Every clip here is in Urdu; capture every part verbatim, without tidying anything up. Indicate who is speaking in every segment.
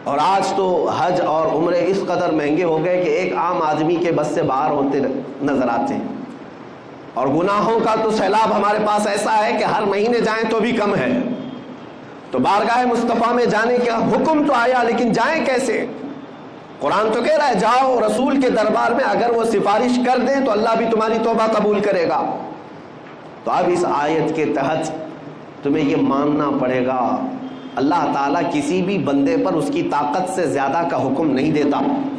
Speaker 1: اور آج تو حج اور عمرے اس قدر مہنگے ہو گئے کہ ایک عام آدمی کے بس سے باہر ہوتے نظر آتے ہیں، اور گناہوں کا تو سیلاب ہمارے پاس ایسا ہے کہ ہر مہینے جائیں تو بھی کم ہے۔ تو بارگاہ مصطفیٰ میں جانے کا حکم تو آیا، لیکن جائیں کیسے؟ قرآن تو کہہ رہا ہے جاؤ رسول کے دربار میں، اگر وہ سفارش کر دیں تو اللہ بھی تمہاری توبہ قبول کرے گا۔ تو اب اس آیت کے تحت تمہیں یہ ماننا پڑے گا اللہ تعالیٰ کسی بھی بندے پر اس کی طاقت سے زیادہ کا حکم نہیں دیتا،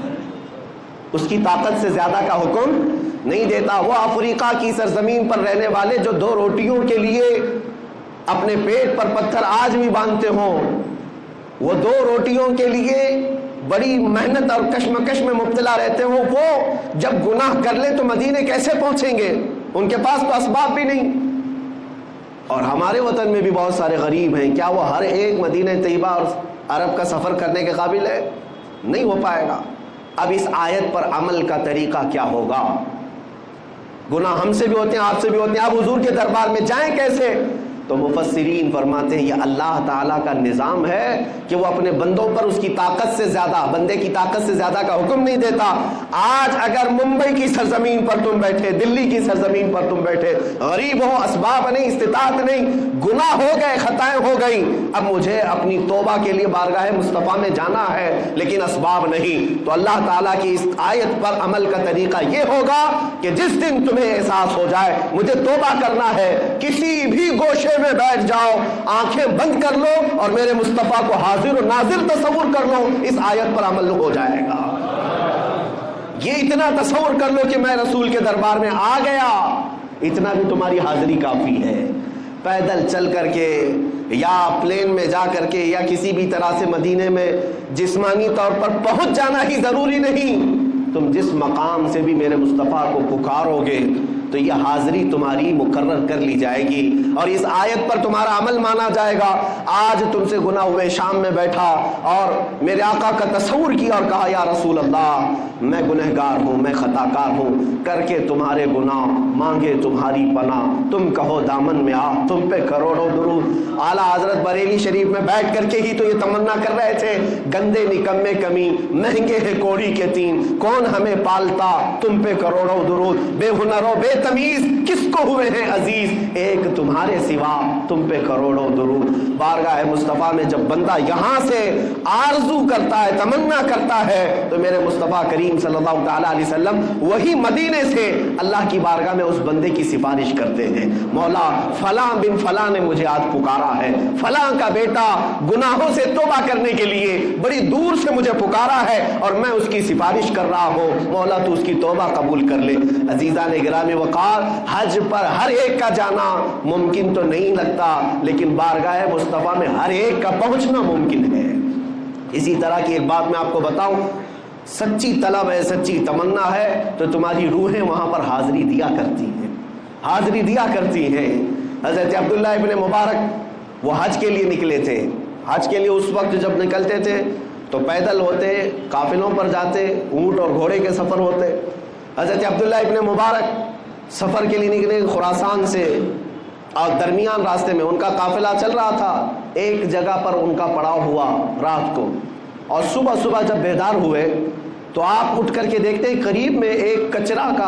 Speaker 1: اس کی طاقت سے زیادہ کا حکم نہیں دیتا۔ وہ افریقہ کی سرزمین پر رہنے والے جو دو روٹیوں کے لیے اپنے پیٹ پر پتھر آج بھی باندھتے ہوں، وہ دو روٹیوں کے لیے بڑی محنت اور کشمکش میں مبتلا رہتے ہوں، وہ جب گناہ کر لیں تو مدینے کیسے پہنچیں گے؟ ان کے پاس تو اسباب بھی نہیں۔ اور ہمارے وطن میں بھی بہت سارے غریب ہیں، کیا وہ ہر ایک مدینہ طیبہ اور عرب کا سفر کرنے کے قابل ہے؟ نہیں ہو پائے گا۔ اب اس آیت پر عمل کا طریقہ کیا ہوگا؟ گناہ ہم سے بھی ہوتے ہیں، آپ سے بھی ہوتے ہیں، آپ حضور کے دربار میں جائیں کیسے؟ تو مفسرین فرماتے ہیں یہ اللہ تعالیٰ کا نظام ہے کہ وہ اپنے بندوں پر اس کی طاقت سے زیادہ، بندے کی طاقت سے زیادہ کا حکم نہیں دیتا۔ آج اگر ممبئی کی سرزمین پر تم بیٹھے، دلی کی سرزمین پر تم بیٹھے، غریب ہو، اسباب نہیں، استطاعت نہیں، گناہ ہو گئے، خطائیں ہو گئی، اب مجھے اپنی توبہ کے لیے بارگاہ مصطفیٰ میں جانا ہے لیکن اسباب نہیں، تو اللہ تعالیٰ کی اس آیت پر عمل کا طریقہ یہ ہوگا کہ جس دن تمہیں احساس ہو جائے مجھے توبہ کرنا ہے، کسی بھی گوشے میں بیٹھ جاؤ، آنکھیں بند کر لو اور میرے مصطفیٰ کو حاضر و ناظر تصور کر لو، اس آیت پر عمل ہو جائے گا۔ یہ اتنا تصور کر لو کہ میں رسول کے دربار میں آ گیا، اتنا بھی تمہاری حاضری کافی ہے۔ پیدل چل کر کے یا پلین میں جا کر کے یا کسی بھی طرح سے مدینے میں جسمانی طور پر پہنچ جانا ہی ضروری نہیں، تم جس مقام سے بھی میرے مصطفیٰ کو پکارو گے تو یہ حاضری تمہاری مقرر کر لی جائے گی اور اس آیت پر تمہارا عمل مانا جائے گا۔ آج تم سے گناہ ہوئے، شام میں بیٹھا اور میرے آقا کا تصور کیا اور کہا یا رسول اللہ میں گنہگار ہوں، میں خطا کار ہوں، کر کے تمہارے گناہ مانگے تمہاری پناہ، تم کہو دامن میں آ، تم پہ کروڑوں درود۔ اعلیٰ حضرت بریلی شریف میں بیٹھ کر کے ہی تو یہ تمنا کر رہے تھے، گندے نکمے کمی، مہنگے ہیں کوڑی کے تین، کون ہمیں پالتا، تم پہ کروڑوں درود، بے ہنرو بے تمیز کس کو ہوئے ہیں عزیز، ایک تمہارے سوا، تم پہ کروڑوں درود۔ بارگاہ مصطفیٰ میں جب بندہ یہاں سے آرزو کرتا ہے، تمنا کرتا ہے، تو میرے مصطفیٰ کریم صلی اللہ تعالیٰ علیہ وسلم وہی مدینے سے اللہ کی بارگاہ میں اس بندے کی سفارش کرتے ہیں، مولا فلاں بن فلاں نے مجھے آج پکارا ہے، فلاں کا بیٹا گناہوں سے توبہ کرنے کے لیے بڑی دور سے مجھے پکارا ہے اور میں اس کی سفارش کر رہا ہوں، مولا تو اس کی توبہ قبول کر لے۔ عزیزان گرامی وقار، حج پر ہر ایک کا جانا ممکن تو نہیں لگتا، لیکن بارگاہ مصطفیٰ میں ہر ایک کا پہنچنا ممکن ہے۔ اسی طرح کی ایک بات میں آپ کو بتاؤں، سچی طلب ہے، سچی تمنا ہے تو تمہاری روحیں وہاں پر حاضری دیا کرتی ہیں، حاضری دیا کرتی ہیں۔ حضرت عبداللہ ابن مبارک وہ حج کے لیے نکلے تھے، حج کے لیے اس وقت جب نکلتے تھے تو پیدل ہوتے، قافلوں پر جاتے، اونٹ اور گھوڑے کے سفر ہوتے۔ حضرت عبداللہ ابن مبارک سفر کے لیے نکلے خراسان سے اور درمیان راستے میں ان کا قافلہ چل رہا تھا، ایک جگہ پر ان کا پڑاؤ ہوا رات کو، اور صبح صبح جب بیدار ہوئے تو آپ اٹھ کر کے دیکھتے ہیں قریب میں ایک کچرا کا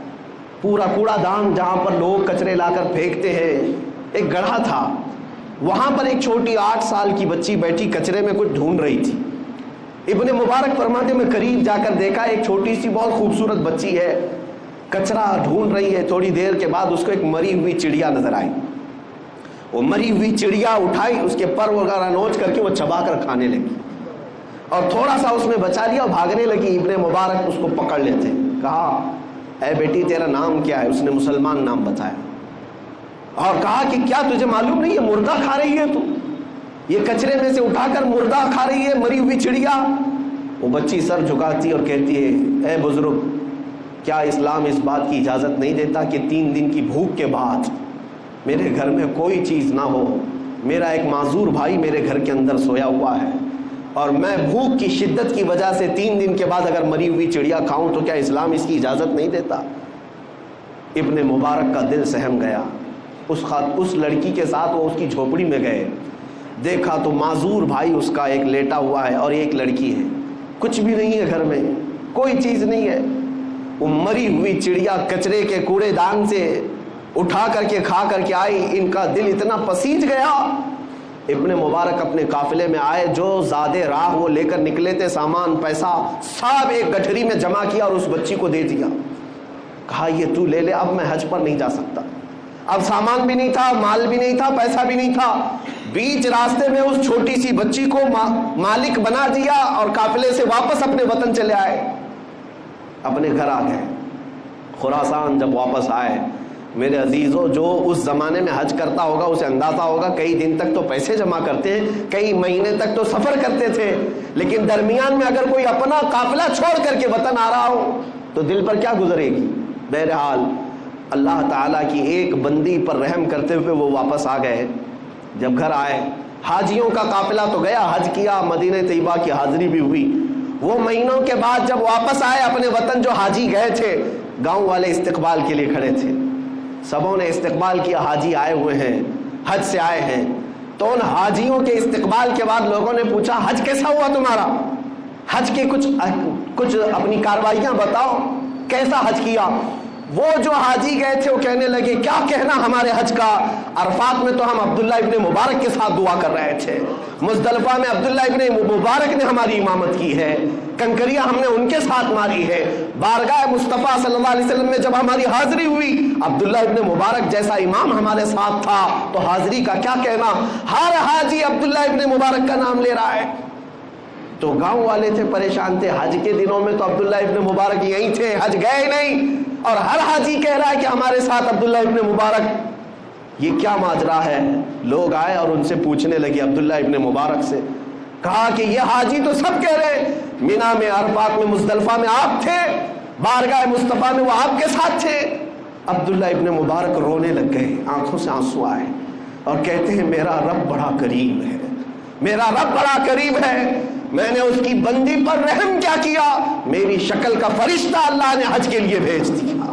Speaker 1: پورا کوڑا دان جہاں پر لوگ کچرے لا کر پھینکتے ہیں، ایک گڑھا تھا، وہاں پر ایک چھوٹی آٹھ سال کی بچی بیٹھی کچرے میں کچھ ڈھونڈ رہی تھی۔ ابن مبارک فرماتے میں قریب جا کر دیکھا ایک چھوٹی سی بہت خوبصورت بچی ہے، کچرا ڈھونڈ رہی ہے۔ تھوڑی دیر کے بعد اس کو ایک مری ہوئی چڑیا نظر آئی، وہ مری ہوئی چڑیا اٹھائی، اس کے پر وغیرہ نوچ کر کے وہ چبا کر کھانے لگی اور تھوڑا سا اس نے بچا لیا اور بھاگنے لگی۔ ابن مبارک اس کو پکڑ لیتے، کہا اے بیٹی تیرا نام کیا ہے؟ اس نے مسلمان نام بتایا اور کہا کہ کیا تجھے معلوم نہیں ہے مردہ کھا رہی ہے تو، یہ کچرے میں سے اٹھا کر مردہ کھا رہی ہے، مری ہوئی چڑیا۔ وہ بچی سر جھکاتی اور کہتی ہے اے بزرگ، کیا اسلام اس بات کی اجازت نہیں دیتا کہ تین دن کی بھوک کے بعد میرے گھر میں کوئی چیز نہ ہو؟ میرا ایک معذور بھائی میرے گھر کے اندر سویا ہوا ہے اور میں بھوک کی شدت کی وجہ سے تین دن کے بعد اگر مری ہوئی چڑیا کھاؤں تو کیا اسلام اس کی اجازت نہیں دیتا؟ ابن مبارک کا دل سہم گیا، اس خات اس لڑکی کے ساتھ وہ اس کی جھوپڑی میں گئے، دیکھا تو معذور بھائی اس کا ایک لیٹا ہوا ہے اور ایک لڑکی ہے، کچھ بھی نہیں ہے گھر میں، کوئی چیز نہیں ہے. وہ مری ہوئی چڑیا کچرے کے کوڑے دان سے اٹھا کر کے کھا کر کے آئی. ان کا دل اتنا پسیج گیا. ابن مبارک اپنے قافلے میں آئے، جو زادے راہ وہ لے کر نکلے تھے، سامان پیسہ سب ایک گٹھری میں جمع کیا اور اس بچی کو دے دیا. کہا یہ تو لے لے، اب میں حج پر نہیں جا سکتا. اب سامان بھی نہیں تھا، مال بھی نہیں تھا، پیسہ بھی نہیں تھا. بیچ راستے میں اس چھوٹی سی بچی کو مالک بنا دیا اور قافلے سے واپس اپنے وطن چلے آئے، اپنے گھر آ گئے. خراسان جب واپس آئے، میرے عزیزوں، جو اس زمانے میں حج کرتا ہوگا اسے اندازہ ہوگا کئی دن تک تو پیسے جمع کرتے ہیں، کئی مہینے تک تو سفر کرتے تھے، لیکن درمیان میں اگر کوئی اپنا قافلہ چھوڑ کر کے وطن آ رہا ہو تو دل پر کیا گزرے گی. بہرحال اللہ تعالیٰ کی ایک بندی پر رحم کرتے ہوئے وہ واپس آ گئے. جب گھر آئے، حاجیوں کا قافلہ تو گیا، حج کیا، مدینہ طیبہ کی حاضری بھی ہوئی. وہ مہینوں کے بعد جب واپس آئے اپنے وطن، جو حاجی گئے تھے، گاؤں والے استقبال کے لیے کھڑے تھے. سبوں نے استقبال کیا، حاجی آئے ہوئے ہیں، حج سے آئے ہیں. تو ان حاجیوں کے استقبال کے بعد لوگوں نے پوچھا حج کیسا ہوا تمہارا، حج کے کچھ کچھ اپنی کاروائیاں بتاؤ، کیسا حج کیا. وہ جو حاجی گئے تھے وہ کہنے لگے کیا کہنا ہمارے حج کا، عرفات میں تو ہم عبداللہ ابن مبارک کے ساتھ دعا کر رہے تھے، مزدلفہ میں عبداللہ ابن مبارک نے ہماری امامت کی ہے، کنکریاں ہم نے ان کے ساتھ ماری ہے. بارگاہ مصطفیٰ صلی اللہ علیہ وسلم میں جب ہماری حاضری ہوئی، عبداللہ ابن مبارک جیسا امام ہمارے ساتھ تھا، تو حاضری کا کیا کہنا. ہر حاجی عبداللہ ابن مبارک کا نام لے رہا ہے. تو گاؤں والے تھے، پریشان تھے. حج کے دنوں میں تو عبداللہ ابن مبارک یہیں تھے، حج گئے نہیں، اور ہر حاجی کہہ رہا ہے کہ ہمارے ساتھ عبداللہ ابن مبارک. یہ کیا ماجرا ہے. لوگ آئے اور ان سے پوچھنے لگے عبداللہ ابن مبارک سے. کہا کہ یہ حاجی تو سب کہہ رہے ہیں، مینا میں، عرفات میں، مزدلفہ میں آپ تھے، بارگاہ مصطفیٰ میں وہ آپ کے ساتھ تھے. عبداللہ ابن مبارک رونے لگ گئے، آنکھوں سے آنسو آئے اور کہتے ہیں میرا رب بڑا کریم ہے، میرا رب بڑا کریم ہے. میں نے اس کی بندی پر رحم کیا کیا، میری شکل کا فرشتہ اللہ نے حج کے لیے بھیج دیا.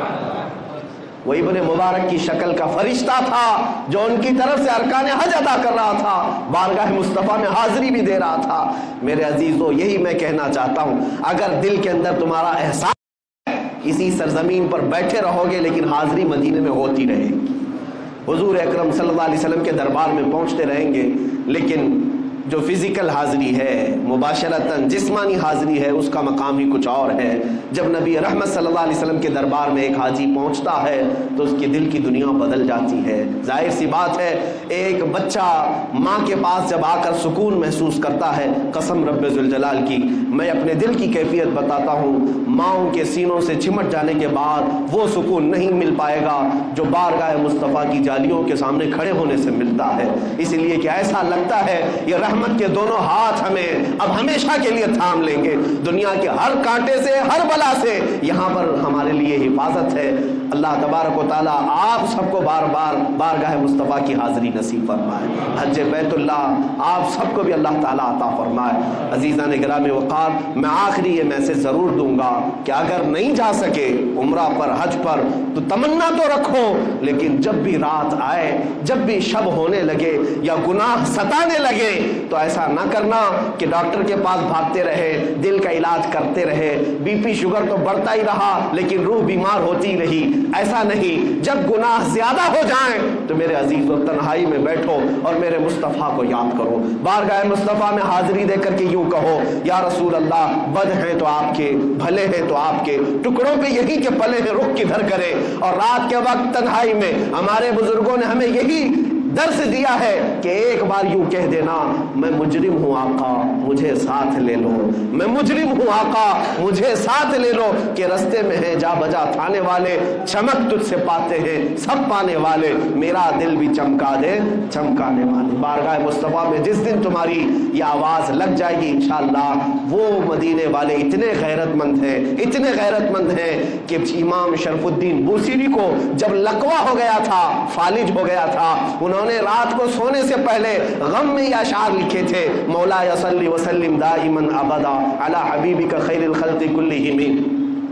Speaker 1: وہ ابن مبارک کی شکل کا فرشتہ تھا جو ان کی طرف سے ارکان حج ادا کر رہا تھا، بارگاہ مصطفیٰ میں حاضری بھی دے رہا تھا. میرے عزیزو، یہی میں کہنا چاہتا ہوں، اگر دل کے اندر تمہارا احساس اسی سرزمین پر بیٹھے رہو گے لیکن حاضری مدینے میں ہوتی رہے گی. حضور اکرم صلی اللہ علیہ وسلم کے دربار میں پہنچتے رہیں گے، لیکن جو فزیکل حاضری ہے، مباشرتاً جسمانی حاضری ہے، اس کا مقام ہی کچھ اور ہے. جب نبی رحمت صلی اللہ علیہ وسلم کے دربار میں ایک حاجی پہنچتا ہے تو اس کے دل کی دنیا بدل جاتی ہے. ظاہر سی بات ہے، ایک بچہ ماں کے پاس جب آ کر سکون محسوس کرتا ہے، قسم رب ذوالجلال کی میں اپنے دل کی کیفیت بتاتا ہوں، ماؤں کے سینوں سے چمٹ جانے کے بعد وہ سکون نہیں مل پائے گا جو بارگاہ مصطفیٰ کی جالیوں کے سامنے کھڑے ہونے سے ملتا ہے. اس لیے کہ ایسا لگتا ہے یہ رحمت کے دونوں ہاتھ ہمیں اب ہمیشہ کے لیے تھام لیں گے. دنیا کے ہر کانٹے سے، ہر بلا سے یہاں پر ہمارے لیے حفاظت ہے. اللہ تبارک و تعالیٰ آپ سب کو بار بار بارگاہ مصطفیٰ کی حاضری نصیب فرمائے. حج بیت اللہ آپ سب کو بھی اللہ تعالیٰ عطا فرمائے. عزیزان گرامی وقار، میں آخری یہ میسج ضرور دوں گا کہ اگر نہیں جا سکے عمرہ پر، حج پر، تو تمنا تو رکھو، لیکن جب بھی رات آئے، جب بھی شب ہونے لگے یا گناہ ستانے لگے تو ایسا نہ کرنا کہ ڈاکٹر کے پاس بھاگتے رہے، دل کا علاج کرتے رہے، بی پی شوگر تو بڑھتا ہی رہا لیکن روح بیمار ہوتی رہی. ایسا نہیں. جب گناہ زیادہ ہو جائیں تو میرے عزیزو تنہائی میں بیٹھو اور میرے مصطفیٰ کو یاد کرو. بارگاہ مصطفیٰ میں حاضری دے کر کے یوں کہو، یا رسول اللہ، بد ہیں تو آپ کے، بھلے ہیں تو آپ کے، ٹکڑوں پہ یہی کے پلے ہیں، رخ کدھر کرے. اور رات کے وقت تنہائی میں ہمارے بزرگوں نے ہمیں یہی درس دیا ہے کہ ایک بار یوں کہہ دینا، میں مجرم ہوں آقا مجھے ساتھ لے لو، میں مجرم ہوں آقا مجھے ساتھ لے لو، کہ رستے میں ہے جا بجا تھانے والے، چمک تجھ سے پاتے ہیں سب پانے والے، میرا دل بھی چمکا دے چمکانے والے. بارگاہ مصطفیٰ میں جس دن تمہاری یہ آواز لگ جائے گی انشاءاللہ، وہ مدینے والے اتنے غیرت مند ہیں، اتنے غیرت مند ہیں کہ امام شرف الدین بوسیری کو جب لقوہ ہو گیا تھا، فالج ہو گیا تھا، انہوں نے رات کو سونے سے پہلے غم میں یہ اشعار لکھے تھے، مولا صلی وسلم دائما ابدا علی حبیبک خیر الخلق کلہم.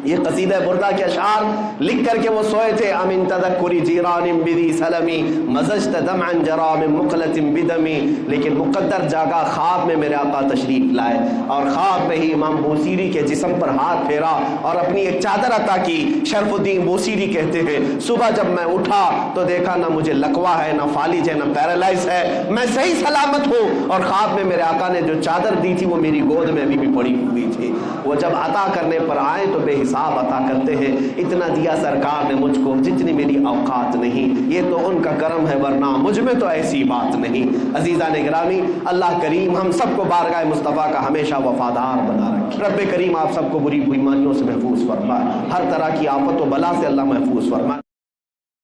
Speaker 1: یہ قصیدہ بردہ کے اشعار لکھ کر کے وہ سوئے تھے. امن تذکری جیران بدی سلمی مزجت دمعا جرا من مقلت بدمی. لیکن مقدر جاگا، خواب میں میرے آقا تشریف لائے اور خواب میں ہی امام بوصیری کے جسم پر ہاتھ پھیرا اور اپنی ایک چادر عطا کی. شرف الدین بوصیری کہتے ہیں صبح جب میں اٹھا تو دیکھا نہ مجھے لکوا ہے، نہ فالج ہے، نہ پیرالائز ہے، میں صحیح سلامت ہوں. اور خواب میں میرے آقا نے جو چادر دی تھی وہ میری گود میں ابھی بھی پڑی ہوئی تھی. وہ جب عطا کرنے پر آئے تو بے حساب عطا کرتے ہیں. اتنا دیا سرکار نے مجھ کو جتنی میری اوقات نہیں. یہ تو ان کا کرم ہے ورنہ مجھ میں تو ایسی بات نہیں. عزیزان گرامی، اللہ کریم ہم سب کو بارگاہ مصطفیٰ کا ہمیشہ وفادار بنا رکھے. رب کریم آپ سب کو بری بیماریوں سے محفوظ فرمائے، ہر طرح کی آفت و بلا سے اللہ محفوظ فرمائے.